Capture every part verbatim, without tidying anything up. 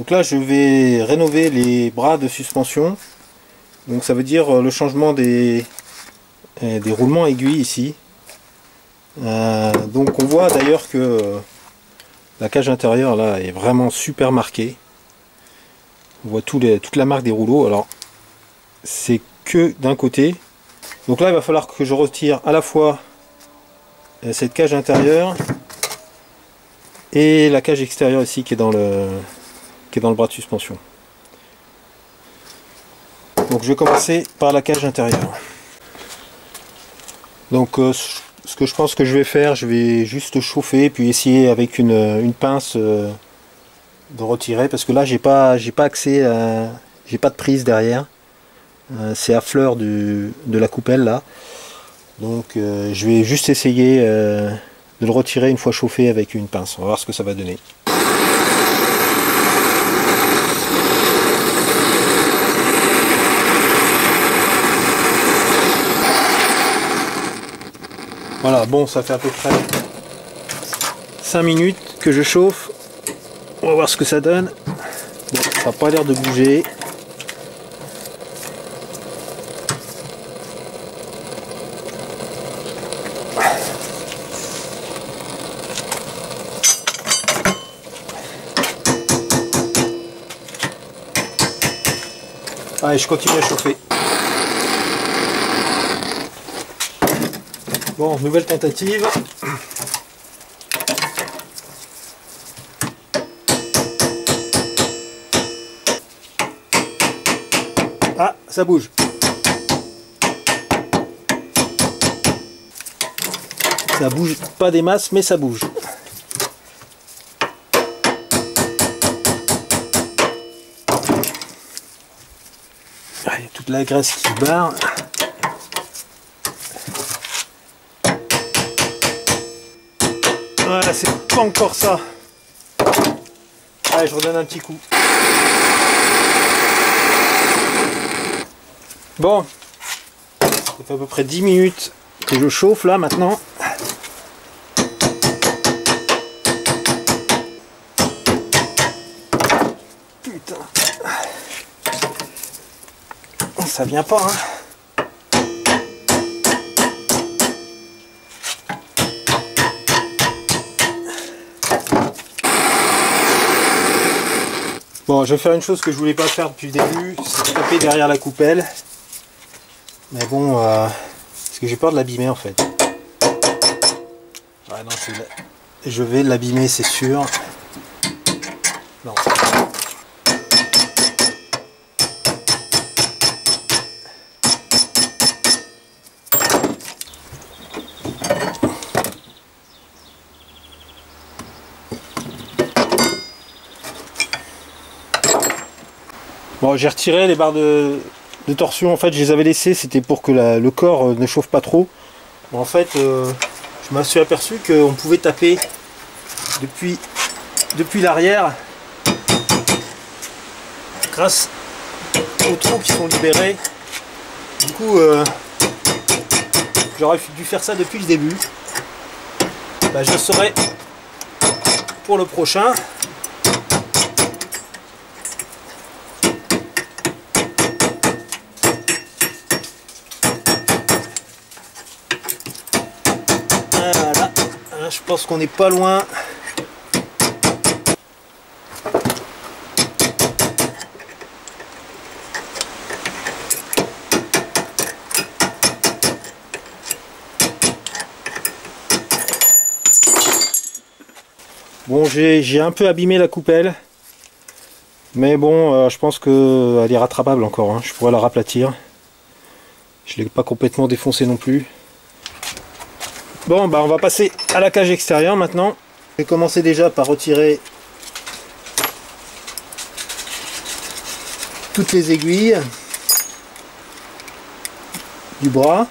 Donc là je vais rénover les bras de suspension. Donc ça veut dire le changement des, des roulements aiguilles ici. Euh, donc on voit d'ailleurs que la cage intérieure là est vraiment super marquée. On voit tout les, toute la marque des rouleaux. Alors c'est que d'un côté. Donc là il va falloir que je retire à la fois cette cage intérieure et la cage extérieure ici qui est dans le, qui est dans le bras de suspension. Donc je vais commencer par la cage intérieure. Donc euh, ce que je pense que je vais faire, je vais juste chauffer puis essayer avec une, une pince euh, de retirer, parce que là j'ai pas j'ai pas accès à, j'ai pas de prise derrière. Euh, c'est à fleur du, de la coupelle là. Donc euh, je vais juste essayer euh, de le retirer une fois chauffé avec une pince. On va voir ce que ça va donner. Voilà, bon, ça fait à peu près cinq minutes que je chauffe. On va voir ce que ça donne. Bon, ça n'a pas l'air de bouger. Allez, je continue à chauffer. Bon, nouvelle tentative. Ah, ça bouge. Ça bouge pas des masses, mais ça bouge. Il y a toute la graisse qui se barre. Voilà, c'est pas encore ça. Allez, je redonne un petit coup. Bon, ça fait à peu près dix minutes que je chauffe là maintenant. Putain. Ça vient pas, hein. Bon, je vais faire une chose que je voulais pas faire depuis le début, c'est taper derrière la coupelle. Mais bon, euh, parce que j'ai peur de l'abîmer en fait. Ouais, non, je vais l'abîmer, c'est sûr. Non. Bon, j'ai retiré les barres de, de torsion, en fait je les avais laissées, c'était pour que la, le corps ne chauffe pas trop. Bon, en fait, euh, je me suis aperçu qu'on pouvait taper depuis, depuis l'arrière grâce aux trous qui sont libérés. Du coup, euh, j'aurais dû faire ça depuis le début. Bah, je le saurai pour le prochain. Voilà, je pense qu'on n'est pas loin. Bon, j'ai un peu abîmé la coupelle, mais bon, euh, je pense qu'elle est rattrapable encore, hein. Je pourrais la raplatir. Je ne l'ai pas complètement défoncé non plus. Bon, bah on va passer à la cage extérieure maintenant. Je vais commencer déjà par retirer toutes les aiguilles du bras.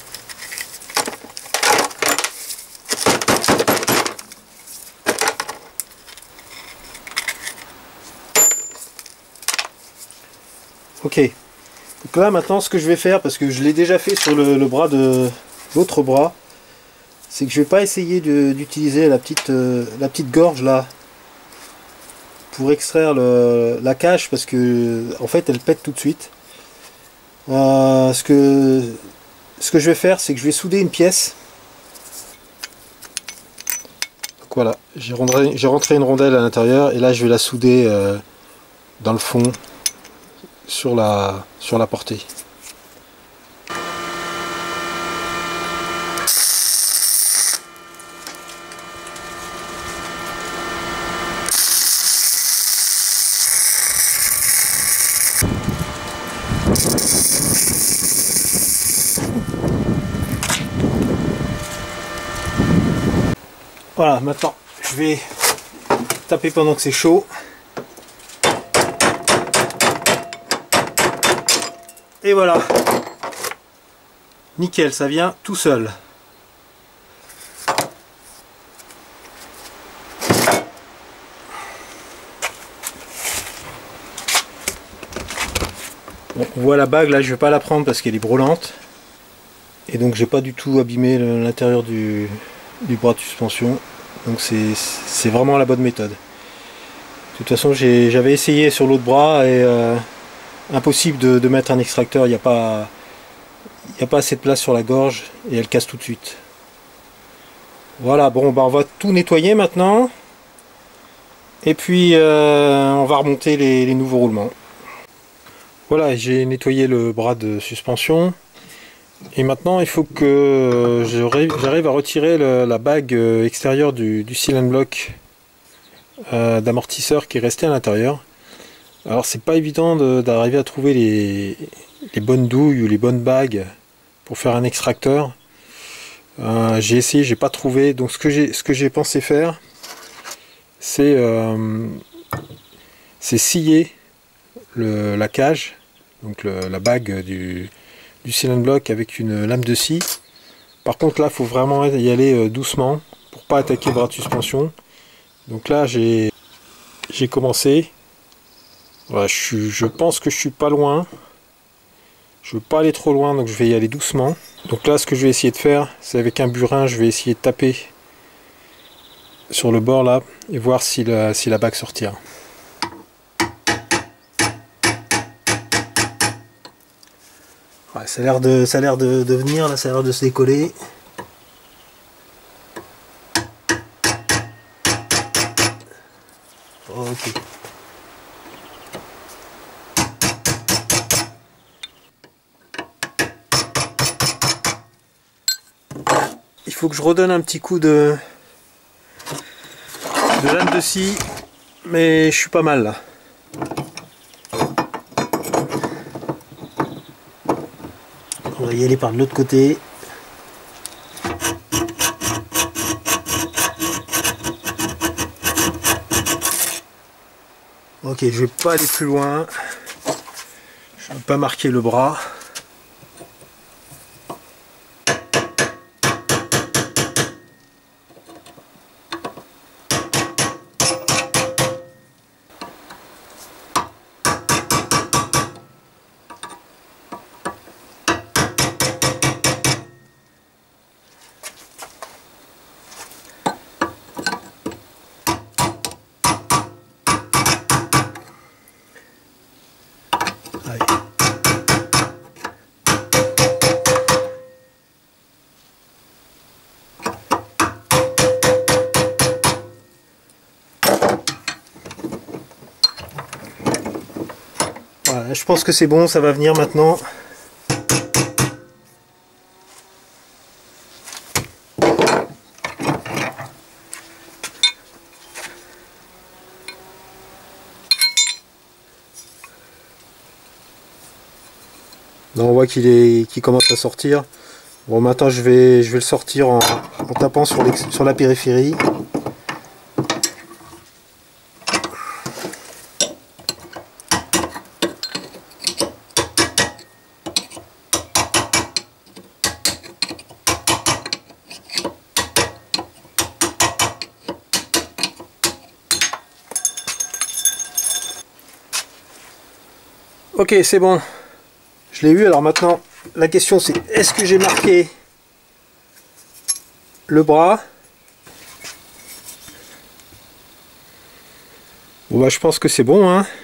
Ok, donc là maintenant ce que je vais faire, parce que je l'ai déjà fait sur le, le bras de l'autre bras, c'est que je vais pas essayer d'utiliser la petite euh, la petite gorge là pour extraire le, la cage, parce que en fait elle pète tout de suite. Euh, ce que ce que je vais faire, c'est que je vais souder une pièce. Donc voilà, j'ai rentré, j'ai rentré une rondelle à l'intérieur et là je vais la souder euh, dans le fond sur la sur la portée. Voilà, maintenant je vais taper pendant que c'est chaud. Et voilà. Nickel, ça vient tout seul. Bon, on voit la bague là, je vais pas la prendre parce qu'elle est brûlante. Et donc j'ai pas du tout abîmé l'intérieur du, du bras de suspension. Donc c'est vraiment la bonne méthode. De toute façon j'avais essayé sur l'autre bras et euh, impossible de, de mettre un extracteur, il n'y a pas il n'y a pas assez de place sur la gorge et elle casse tout de suite. Voilà, bon bah on va tout nettoyer maintenant. Et puis euh, on va remonter les, les nouveaux roulements. Voilà, j'ai nettoyé le bras de suspension. Et maintenant il faut que j'arrive à retirer le, la bague extérieure du, du seal and block euh, d'amortisseur qui est resté à l'intérieur. Alors c'est pas évident d'arriver à trouver les, les bonnes douilles ou les bonnes bagues pour faire un extracteur. Euh, j'ai essayé, j'ai pas trouvé. Donc ce que j'ai ce que j'ai pensé faire, c'est euh, c'est scier le, la cage, donc le, la bague du du seal and block avec une lame de scie. Par contre là il faut vraiment y aller doucement pour pas attaquer le bras de suspension. Donc là j'ai j'ai commencé. Voilà, je, suis, je pense que je suis pas loin. Je veux pas aller trop loin, donc je vais y aller doucement. Donc là ce que je vais essayer de faire, c'est avec un burin, je vais essayer de taper sur le bord là et voir si la, si la bague sortira. Ouais, ça a l'air de, ça a l'air de, de venir, là, ça a l'air de se décoller. Ok. Il faut que je redonne un petit coup de, de lame de scie, mais je suis pas mal là. On va y aller par de l'autre côté. Ok, je vais pas aller plus loin. Je ne vais pas marquer le bras. Voilà, je pense que c'est bon, ça va venir maintenant. Là, on voit qu'il est, qu'il commence à sortir. Bon, maintenant je vais, je vais le sortir en, en tapant sur, sur la périphérie. Ok, c'est bon. Je l'ai eu. Alors maintenant, la question c'est, est-ce que j'ai marqué le bras? Bon bah je pense que c'est bon, hein.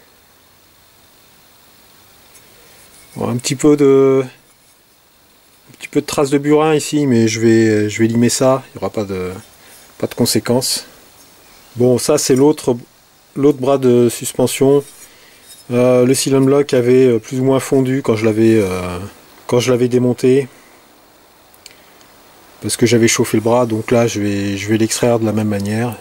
Bon, un petit peu de un petit peu de traces de burin ici, mais je vais je vais limer ça, il n'y aura pas de pas de conséquences. Bon, ça c'est l'autre l'autre bras de suspension. Euh, le cylinder block avait plus ou moins fondu quand je l'avais euh, quand je l'avais démonté, parce que j'avais chauffé le bras. Donc là je vais je vais l'extraire de la même manière.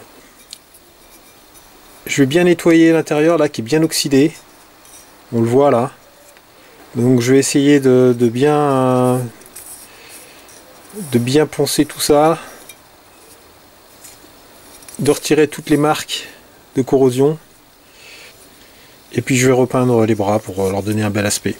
Je vais bien nettoyer l'intérieur là qui est bien oxydé, on le voit là. Donc je vais essayer de, de bien de bien poncer tout ça, de retirer toutes les marques de corrosion, et puis je vais repeindre les bras pour leur donner un bel aspect.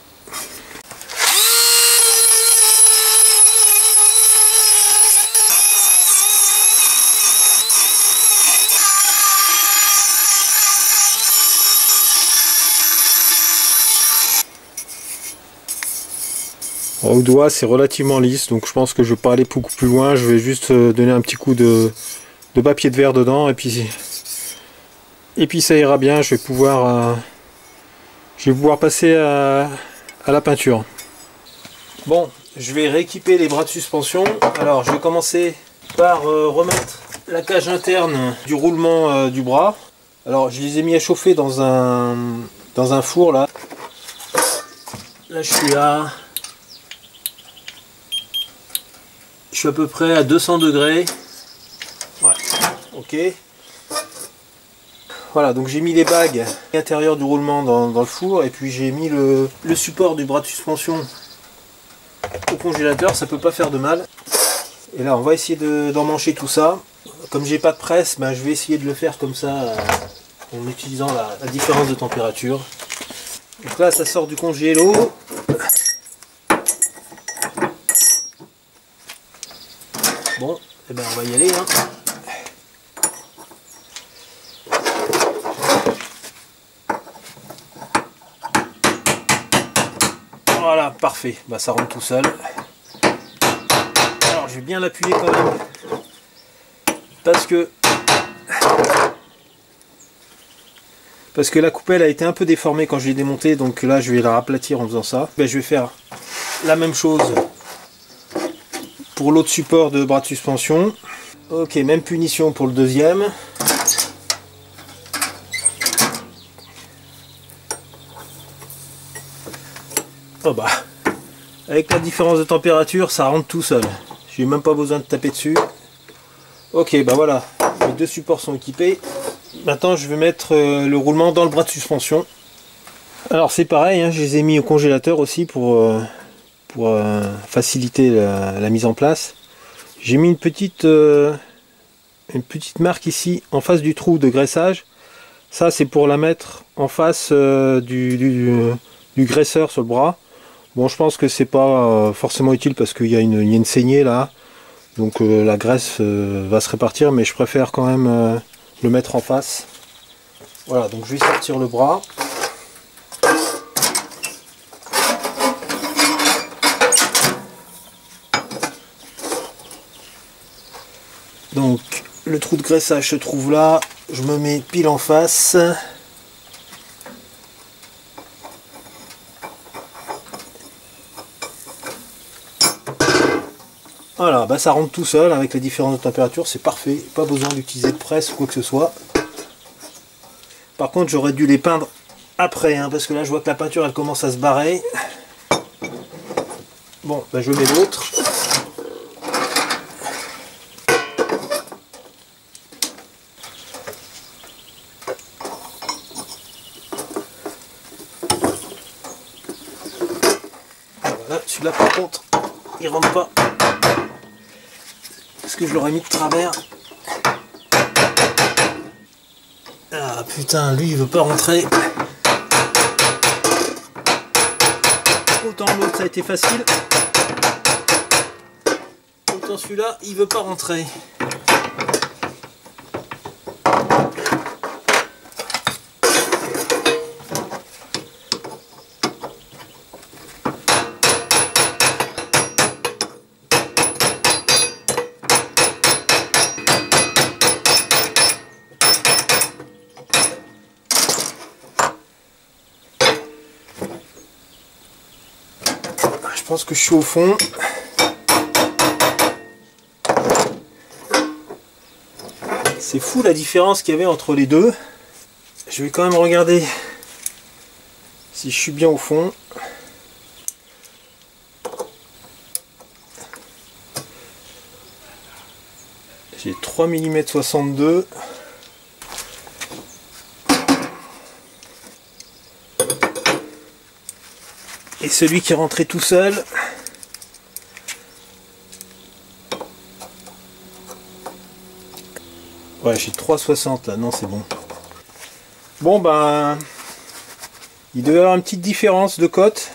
Au doigt c'est relativement lisse, donc je pense que je ne vais pas aller beaucoup plus loin. Je vais juste donner un petit coup de, de papier de verre dedans, et puis et puis ça ira bien. Je vais pouvoir euh, je vais pouvoir passer à, à la peinture. Bon, je vais rééquiper les bras de suspension. Alors je vais commencer par euh, remettre la cage interne du roulement euh, du bras. Alors je les ai mis à chauffer dans un dans un four là. Là je suis à Je suis à peu près à deux cents degrés. Ouais, ok. Voilà, donc j'ai mis les bagues à l'intérieur du roulement dans, dans le four, et puis j'ai mis le, le support du bras de suspension au congélateur, ça peut pas faire de mal. Et là on va essayer d'emmancher tout ça. Comme j'ai pas de presse, ben, je vais essayer de le faire comme ça, euh, en utilisant la, la différence de température. Donc là ça sort du congélo. Bon, eh ben on va y aller, hein. Voilà, parfait. Bah ça rentre tout seul. Alors je vais bien l'appuyer quand même, parce que parce que la coupelle a été un peu déformée quand je l'ai démontée, donc là je vais la aplatir en faisant ça. Ben, je vais faire la même chose pour l'autre support de bras de suspension. Ok, même punition pour le deuxième. Oh bah, avec la différence de température, ça rentre tout seul. J'ai même pas besoin de taper dessus. Ok, bah voilà, les deux supports sont équipés. Maintenant, je vais mettre le roulement dans le bras de suspension. Alors c'est pareil, hein, je les ai mis au congélateur aussi pour, euh, pour euh, faciliter la, la mise en place. J'ai mis une petite, euh, une petite marque ici en face du trou de graissage. Ça c'est pour la mettre en face euh, du, du, du graisseur sur le bras. Bon, je pense que c'est pas euh, forcément utile parce qu'il y, y a une saignée là. Donc euh, la graisse euh, va se répartir, mais je préfère quand même euh, le mettre en face. Voilà, donc je vais sortir le bras. Donc le trou de graissage se trouve là, je me mets pile en face. Voilà, bah ça rentre tout seul avec la différence de température, c'est parfait, pas besoin d'utiliser de presse ou quoi que ce soit. Par contre j'aurais dû les peindre après, hein, parce que là je vois que la peinture elle commence à se barrer. Bon, bah je mets l'autre. Voilà, celui-là par contre, il rentre pas. Parce que je l'aurais mis de travers. Ah putain, lui il veut pas rentrer. Autant l'autre ça a été facile. Autant celui-là il veut pas rentrer. pense que je suis au fond. C'est fou la différence qu'il y avait entre les deux. Je vais quand même regarder si je suis bien au fond. J'ai trois millimètres soixante-deux. Et celui qui est rentré tout seul, ouais, j'ai trois soixante là, non c'est bon. Bon ben, il devait y avoir une petite différence de cote.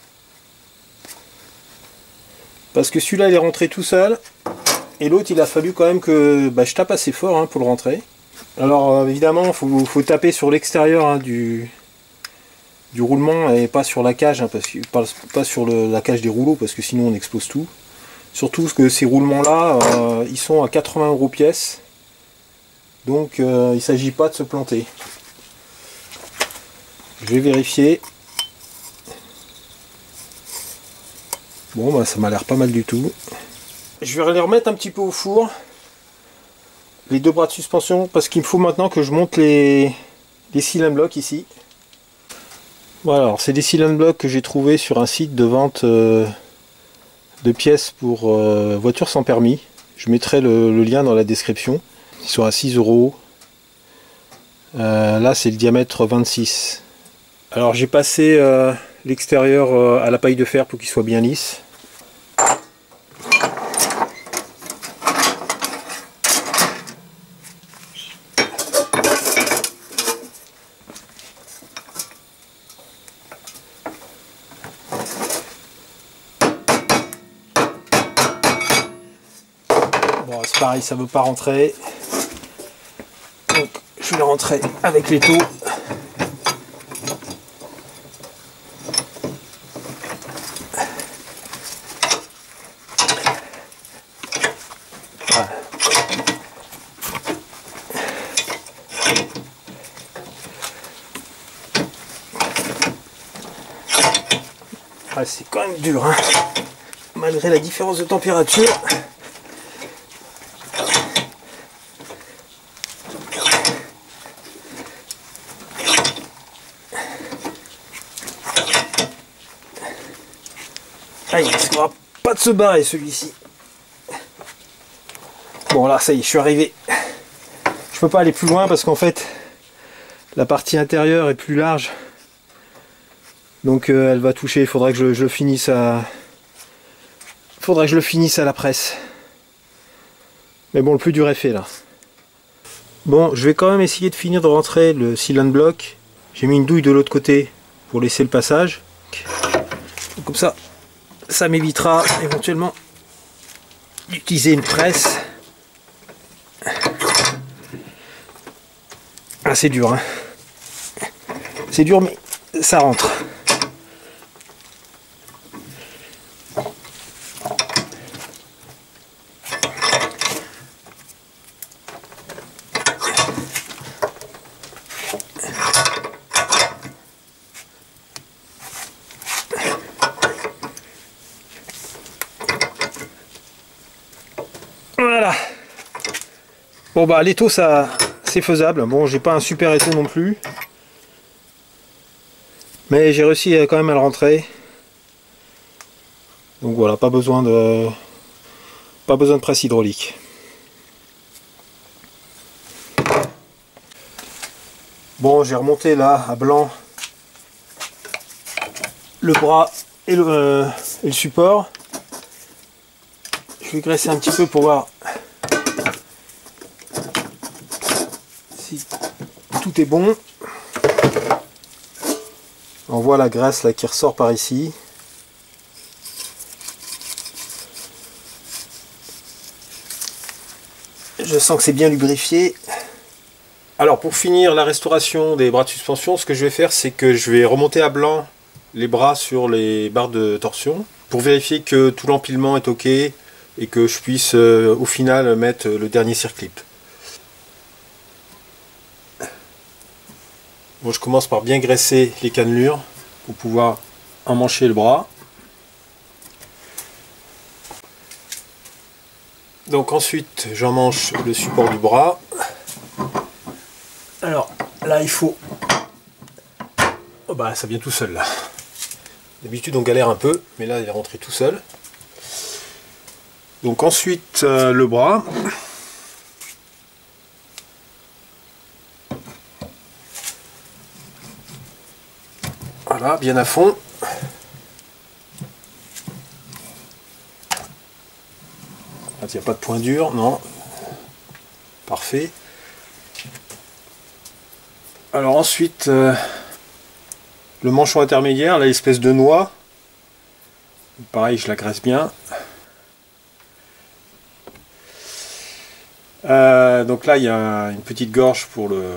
Parce que celui-là il est rentré tout seul. Et l'autre il a fallu quand même que bah, je tape assez fort hein, pour le rentrer. Alors euh, évidemment il faut, faut taper sur l'extérieur hein, du, du roulement et pas sur la cage, hein, parce que, pas, pas sur le, la cage des rouleaux parce que sinon on explose tout. Surtout que ces roulements là euh, ils sont à quatre-vingts euros pièce. Donc euh, il ne s'agit pas de se planter. Je vais vérifier. Bon bah ça m'a l'air pas mal du tout. Je vais les remettre un petit peu au four. Les deux bras de suspension parce qu'il me faut maintenant que je monte les, les seal and block ici. Voilà, alors c'est des seal and block que j'ai trouvé sur un site de vente euh, de pièces pour euh, voitures sans permis. Je mettrai le, le lien dans la description. Ils sont à six euros. Euh, là c'est le diamètre vingt-six. Alors j'ai passé euh, l'extérieur euh, à la paille de fer pour qu'il soit bien lisse. Bon c'est pareil, ça ne veut pas rentrer. Donc je vais rentrer avec l'étau. Voilà. Ah, c'est quand même dur, hein, malgré la différence de température. Ah, il risquera pas de se barrer celui-ci. Bon là ça y est, je suis arrivé. Je peux pas aller plus loin parce qu'en fait la partie intérieure est plus large. Donc euh, elle va toucher, il faudrait que je, je le finisse à. Faudrait que je le finisse à la presse. Mais bon, le plus dur est fait là. Bon, je vais quand même essayer de finir de rentrer le seal and block. J'ai mis une douille de l'autre côté pour laisser le passage. Comme ça, ça m'évitera éventuellement d'utiliser une presse. Ah, c'est dur, hein. C'est dur, mais ça rentre. Voilà. Bon bah l'étau ça c'est faisable. Bon, j'ai pas un super étau non plus, mais j'ai réussi quand même à le rentrer. Donc voilà, pas besoin de pas besoin de presse hydraulique. Bon, j'ai remonté là à blanc le bras et le, euh, et le support. Je vais graisser un petit peu pour voir si tout est bon. On voit la graisse là qui ressort par ici. Je sens que c'est bien lubrifié. Alors pour finir la restauration des bras de suspension, ce que je vais faire, c'est que je vais remonter à blanc les bras sur les barres de torsion pour vérifier que tout l'empilement est ok et que je puisse euh, au final mettre le dernier circlip. Bon, je commence par bien graisser les cannelures pour pouvoir emmancher le bras. Donc ensuite j'emmanche le support du bras. Alors là il faut... Oh bah ça vient tout seul là. D'habitude on galère un peu, mais là il est rentré tout seul. Donc ensuite euh, le bras. Voilà, bien à fond. Il n'y a pas de point dur, non. Parfait. Alors ensuite, euh, le manchon intermédiaire, là, l'espèce de noix. Pareil, je la graisse bien. Euh, donc là, il y a une petite gorge pour le,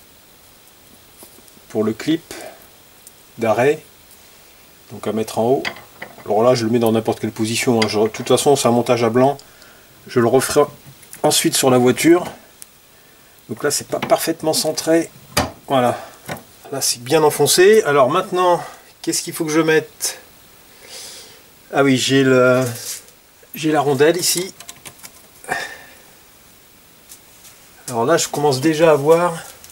pour le clip d'arrêt. Donc à mettre en haut. Alors là, je le mets dans n'importe quelle position. Hein. Je, de toute façon, c'est un montage à blanc. Je le referai ensuite sur la voiture. Donc là, c'est pas parfaitement centré. Voilà. Là, c'est bien enfoncé. Alors maintenant, qu'est-ce qu'il faut que je mette? Ah oui, j'ai le, j'ai la rondelle ici. Alors là, je commence déjà à voir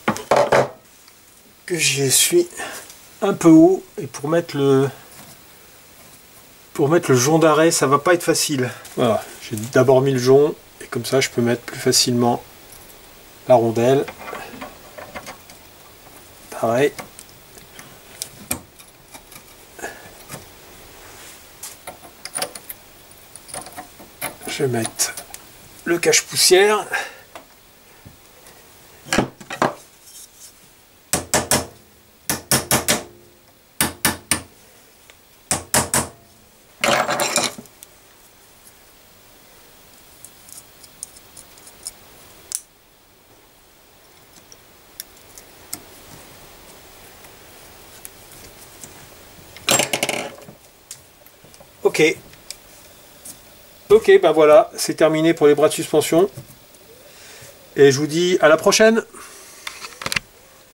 que je suis un peu haut. Et pour mettre le, pour mettre le jonc d'arrêt, ça va pas être facile. Voilà, j'ai d'abord mis le jonc. Et comme ça, je peux mettre plus facilement la rondelle. Pareil. Je vais mettre le cache-poussière. Ok. Ok, ben voilà, c'est terminé pour les bras de suspension. Et je vous dis à la prochaine.